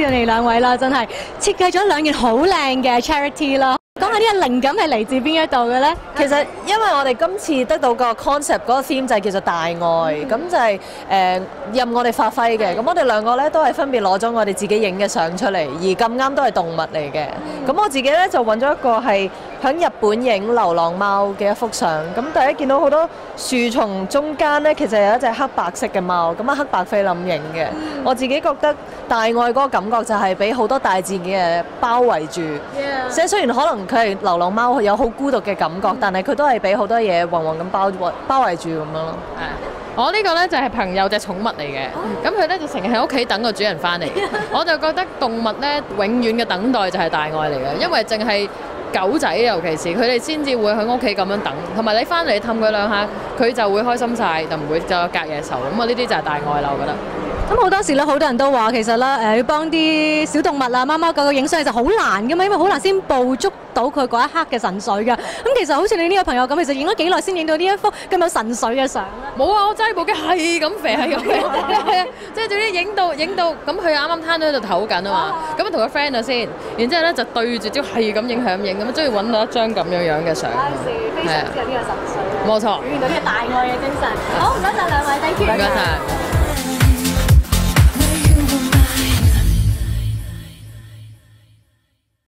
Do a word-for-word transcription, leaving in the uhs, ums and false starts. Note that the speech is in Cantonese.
知道你哋兩位啦，真係設計咗兩件好靚嘅 charity 啦。講下呢個靈感係嚟自邊一度嘅咧？ 其實因為我哋今次得到個 concept 嗰個 theme 就係叫做大愛，咁、嗯、就係、是、誒、呃、任我哋發揮嘅。咁我哋兩個咧都係分別攞咗我哋自己影嘅相出嚟，而咁啱都係動物嚟嘅。咁、嗯、我自己咧就揾咗一個係喺日本影流浪貓嘅一幅相。咁大家見到好多樹叢中間咧，其實有一隻黑白色嘅貓，咁啊黑白菲林影嘅。嗯、我自己覺得大愛嗰個感覺就係俾好多大自然嘅包圍住，即係 Yeah. 雖然可能佢係流浪貓，有好孤獨嘅感覺，嗯、但係佢都係俾好多嘢暈暈咁包包圍住咁樣咯。 我呢個呢就係朋友隻寵物嚟嘅，咁佢呢就成日喺屋企等個主人翻嚟。我就覺得動物呢永遠嘅等待就係大愛嚟嘅，因為淨係狗仔尤其是佢哋先至會喺屋企咁樣等，同埋你翻嚟氹佢兩下，佢就會開心晒，就唔會再有隔夜仇。咁啊呢啲就係大愛啦，我覺得。 咁好多時咧，好多人都話其實咧，誒要幫啲小動物啊、貓貓狗狗影相就好難噶嘛，因為好難先捕捉到佢嗰一刻嘅神髓噶。咁其實好似你呢個朋友咁，其實影咗幾耐先影到呢一幅咁有神髓嘅相咧？冇啊，我揸部機係咁肥，係咁肥，係啊，即係總之影到影到，咁佢啱啱攤喺度唞緊啊嘛，咁同個 friend 啊先，然之後咧就對住招係咁影係咁影，咁終於揾到一張咁樣樣嘅相。 非常之有呢個神髓。 冇錯。 表現到呢個大愛嘅精神。好，唔該曬兩位，thank you。 唔該曬。